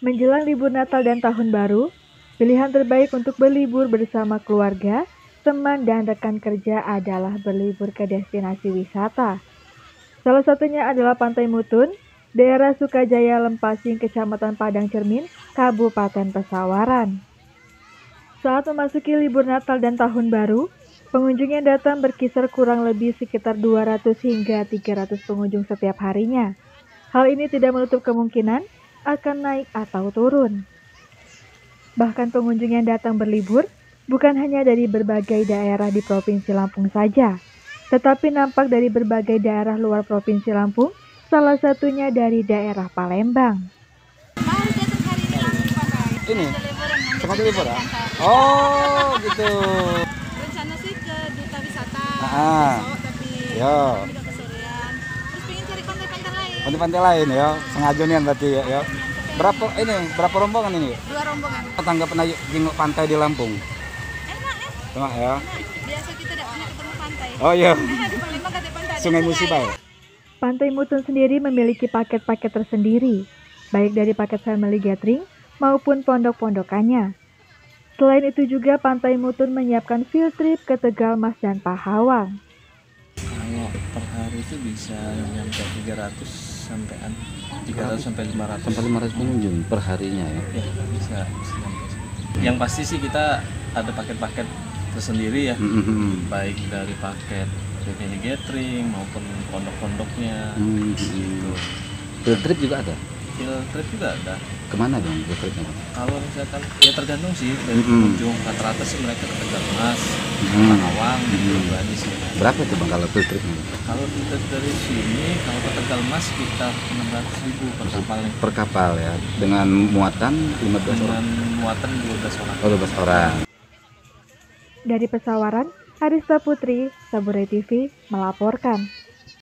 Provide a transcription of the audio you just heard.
Menjelang libur Natal dan Tahun Baru, pilihan terbaik untuk berlibur bersama keluarga, teman, dan rekan kerja adalah berlibur ke destinasi wisata. Salah satunya adalah Pantai Mutun, daerah Sukajaya Lempasing, Kecamatan Padang Cermin, Kabupaten Pesawaran. Saat memasuki libur Natal dan Tahun Baru, pengunjung yang datang berkisar kurang lebih sekitar 200 hingga 300 pengunjung setiap harinya. Hal ini tidak menutup kemungkinan akan naik atau turun. Bahkan pengunjung yang datang berlibur bukan hanya dari berbagai daerah di Provinsi Lampung saja, tetapi nampak dari berbagai daerah luar Provinsi Lampung, salah satunya dari daerah Palembang. Ini sengaja libur ya? Oh gitu. Rencana sih ke Duta Wisata besok, tapi yo. udah kesorean. Terus pengen cari pantai-pantai lain. Pantai-pantai lain ya, sengaja nih berarti ya. Berapa rombongan ini? 2 rombongan. Tanggapan aja jenguk pantai di Lampung. Enak Enak ya. Biasa kita tidak pernah ketemu pantai. Oh iya. Di Palembang ada pantai. Sungai Musiba ya? Pantai Mutun sendiri memiliki paket-paket tersendiri, baik dari paket family gathering maupun pondok-pondokannya. Selain itu juga Pantai Mutun menyiapkan field trip ke Tegal Mas dan Pahawang. Kalau per hari itu bisa nyampe 300 sampai 500. Sampai 500 pengunjung per harinya ya. Ya, bisa nyampe. Yang pasti sih kita ada paket-paket tersendiri ya. Baik dari paket family gathering maupun pondok-pondoknya. Gitu. Field trip juga ada? Field trip juga ada. Kemana dong field tripnya? Kalau misalkan ya tergantung sih dari pengunjung. Rata-rata sih mereka ke Tegal Mas, Pahawang gitu aja sih. Berapa tuh bang kalau field tripnya? Kalau kita dari sini, kalau ke Tegal Mas sekitar 600.000 per kapalnya. Per kapal ya, dengan muatan 15 orang? Dengan muatan 12 orang. Oh 12 orang. Dari Pesawaran, Arista Putri, Saburai TV melaporkan.